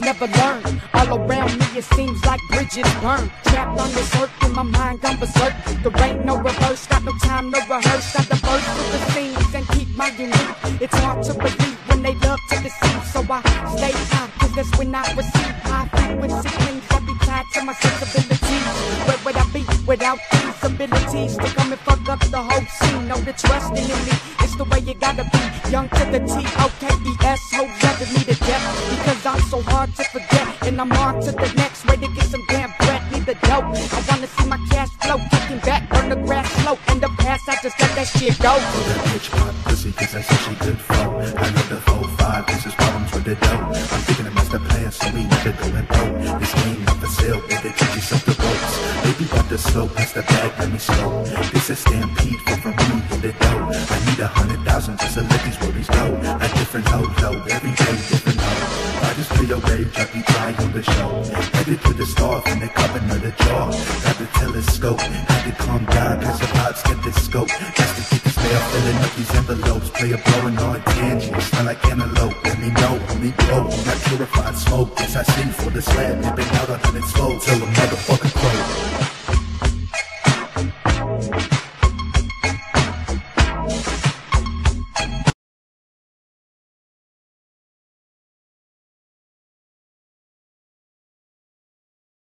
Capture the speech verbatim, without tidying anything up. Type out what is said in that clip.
never learn. All around me it seems like bridges burn. Trapped on this earth and my mind gone berserk. There ain't no reverse, got no time to rehearse. Got the burst with the scenes and keep my unique. It's hard to believe when they love to deceive. So I stay high, cause that's when I receive high frequency things that be tied to my sensibilities. Where would I be without these abilities to come and fuck up the whole scene? No, the trusting in me, it's the way you gotta be. Young to the T O K E S, hope loving me to death. Because I'm so hard to forget, and I'm on to the next. Ready to get some damn bread, need the dope. I wanna see my cash flow, kicking back, burn the grass slow. In the past, I just let that shit go. So that bitch pop pussy, cause I said she good flow. I love the four five, this is problems with the dough. I'm thinking of master plan, so we never going broke. This game not for sale, baby, teach yourself the ropes. Baby, about the slow, pass the bag, let me slow. This is stampede, for from me in the dough. I need a hundred thousand just to let these worries go. A different hoe, though, every day different hoe. I just play your way, drop you try on the show. Headed to the star, from the coven of the jaw. Got the telescope, had to calm down, cause the vibes get the scope. Just to get this mail, filling up these envelopes. Play a blowing on tangents, smell like antelope. Let me know, let me go, I'm not purified smoke. Yes, I see for the slab, nipping out on its fold till the motherfucker croak.